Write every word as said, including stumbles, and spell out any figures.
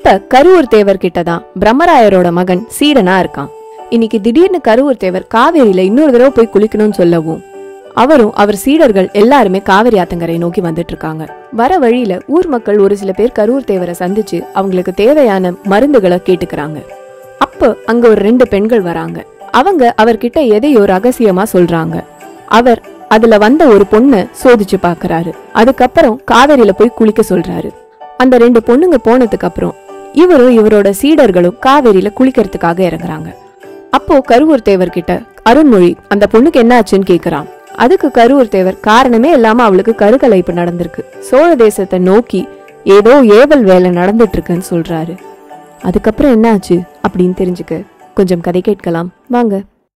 இப்ப கருவூர் தேவர் கிட்டதான் பிரம்மராயரோட மகன் சீடனா இருக்கான். இன்னைக்கு திடீர்னு கருவூர் தேவர் காவேரியில இன்னொரு தடவை போய் குளிக்கணும்னு சொல்லவும் அவரும் அவர் சீடர்கள் எல்லாருமே காவிரி ஆத்தங்கரை நோக்கி வந்துட்டு இருக்காங்க. வர வழியில ஊர் மக்கள் ஒரு சில பேர் கருவூர் தேவரை சந்திச்சு அவங்களுக்கு தேவையான மருந்துகளை கேட்டுக்கிறாங்க. அப்ப அங்க ஒரு ரெண்டு பெண்கள் வராங்க. அவங்க அவர்கிட்ட எதையோ ரகசியமா சொல்றாங்க. அவர் அதுல வந்த ஒரு பொண்ணை சோதிச்சு பாக்குறாரு. அதுக்கப்புறம் காவேரியில போய் குளிக்க சொல்றாரு. அந்த ரெண்டு பொண்ணுங்க போனதுக்கு அப்புறம் இவரும் இவரோட சீடர்களும் காவேரியில குளிக்கிறதுக்காக இறங்குறாங்க. அப்போ கருவூர் தேவர் கிட்ட அருண்மொழி அந்த பொண்ணுக்கு என்ன ஆச்சுன்னு கேக்குறான். அதுக்கு கருவூர் தேவர் காரணமே இல்லாம அவளுக்கு கருக்கலைப்பு நடந்திருக்கு, சோழ தேசத்தை நோக்கி ஏதோ ஏவல் வேலை நடந்துட்டு இருக்குன்னு சொல்றாரு. அதுக்கப்புறம் என்ன ஆச்சு அப்படின்னு தெரிஞ்சுக்க கொஞ்சம் கதை கேட்கலாம் வாங்க.